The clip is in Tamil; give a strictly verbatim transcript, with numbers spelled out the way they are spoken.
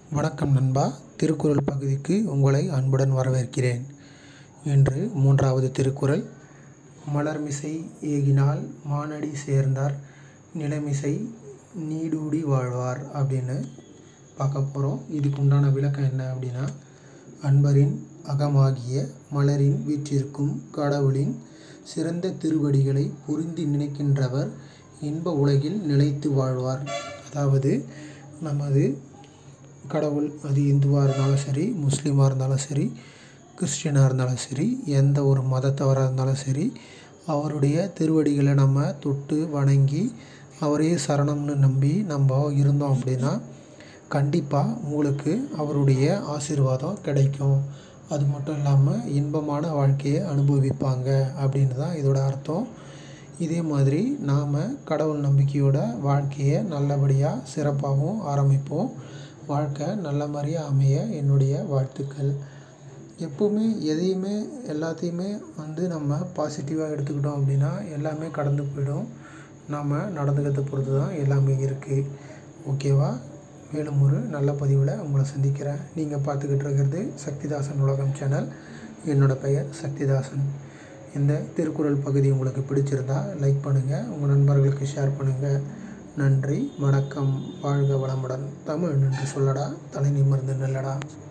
வணக்கம் நண்பா, திருக்குறள் பகுதிக்கு உங்களை அன்புடன் வரவேற்கிறேன். இன்று மூன்றாவது திருக்குறள். மலர்மிசை ஏகினால் மானடி சேர்ந்தார் நிலமிசை நீடூடி வாழ்வார் அப்படின்னு பார்க்க போகிறோம். இதுக்கு உண்டான விளக்கம் என்ன அப்படின்னா, அன்பரின் அகமாகிய மலரின் வீற்றிருக்கும் கடவுளின் சிறந்த திருவடிகளை பொருந்தி நினைக்கின்றவர் இன்ப உலகில் நிலைத்து வாழ்வார். அதாவது நமது கடவுள், அது இந்துவாக இருந்தாலும் சரி, முஸ்லீமாக இருந்தாலும் சரி, கிறிஸ்டினாக இருந்தாலும் சரி, எந்த ஒரு மதத்தவராக இருந்தாலும் சரி, அவருடைய திருவடிகளை நம்ம தொட்டு வணங்கி அவரே சரணம்னு நம்பி நம்ம இருந்தோம் அப்படின்னா கண்டிப்பாக உங்களுக்கு அவருடைய ஆசீர்வாதம் கிடைக்கும். அது மட்டும் இல்லாமல் இன்பமான வாழ்க்கையை அனுபவிப்பாங்க அப்படின்னு தான் இதோட அர்த்தம். இதே மாதிரி நாம் கடவுள் நம்பிக்கையோட வாழ்க்கையை நல்லபடியாக சிறப்பாகவும் ஆரம்பிப்போம். வாழ்க்கை நல்ல மாதிரியாக அமைய என்னுடைய வாழ்த்துக்கள். எப்போவுமே எதையுமே எல்லாத்தையுமே வந்து நம்ம பாசிட்டிவாக எடுத்துக்கிட்டோம் அப்படின்னா எல்லாமே கடந்து போயிடும். நாம் நடந்துக்கிறத பொறுத்து தான் எல்லாமே இருக்குது. ஓகேவா? மேலும் ஒரு நல்ல பதிவில் உங்களை சந்திக்கிறேன். நீங்கள் பார்த்துக்கிட்டு இருக்கிறது சக்திதாசன் உலகம் சேனல். என்னோடய பெயர் சக்திதாசன். இந்த திருக்குறள் பகுதி உங்களுக்கு பிடிச்சிருந்தா லைக் பண்ணுங்கள், உங்கள் நண்பர்களுக்கு ஷேர் பண்ணுங்கள். நன்றி, வணக்கம், வாழ்க வளமுடன். தமிழ் நின்று சொல்லடா, தலை நிமிர்ந்து நில்லடா.